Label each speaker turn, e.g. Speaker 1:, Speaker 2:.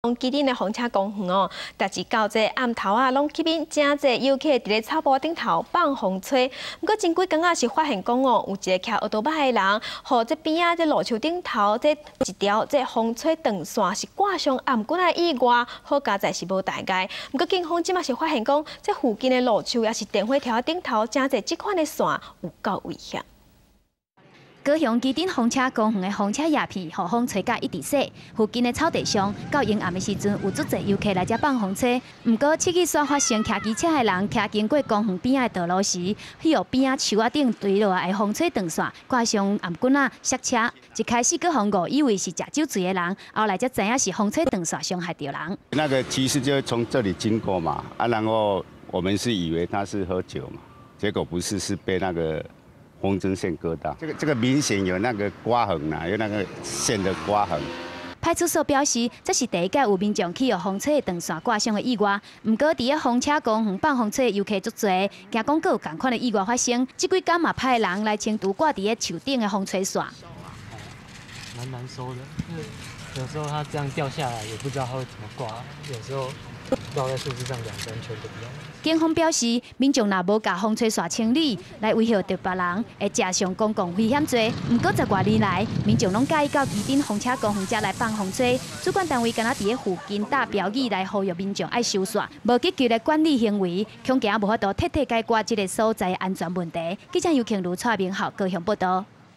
Speaker 1: 基顶的风车公园哦，但是到这暗头啊，拢去边真侪游客伫咧草坡顶头放风吹。不过前几工啊是发现讲哦，有一个骑奥多巴的人，和这边啊这路树顶头这一条这风吹长线是挂上暗棍的意外，好佳在是无大碍。不过警方即马是发现讲，这附近的路树也是电火条顶头真侪这款的线有够危险。
Speaker 2: 高雄基顶风车公园的风车叶片，互风吹甲一直洗。附近的草地上，到阴暗的时阵，有足侪游客来遮放风车。不过，七月所发生骑机车的人，骑经过公园边仔道路时，迄个边仔树仔顶坠落来的风吹长线，挂上暗棍啊刹车。一开始，各方误以为是食酒醉的人，后来才知影是风吹长线伤害到人。
Speaker 3: 那个骑士就从这里经过嘛，然后我们是以为他是喝酒嘛，结果不是，是被那个。 风筝线割到，这个明显有那个刮痕呐，有那个线的刮痕。
Speaker 2: 派出所表示，这是第一届有民众去互风车的长线挂上的意外。不过，伫个风车公园放风车的游客足多，惊讲佫有同款的意外发生。这几天嘛派人来清除挂伫个树顶的风吹线。
Speaker 4: 蛮难收的，因为有时候它这样掉下来，也不知道它会怎么挂，有时候绕在树枝上2、3圈都不用。
Speaker 2: 警方表示，民众若无把风吹线清理，来威胁到别人，会加上公共危险罪。不过10多年来，民众拢介意到基顶风车公园遮来放风吹，主管单位敢若伫个附近打标语来呼吁民众爱收线，无积极的管理行为，恐惊无法度彻底解决这个所在安全问题。记者尤庆如蔡明浩高雄报道。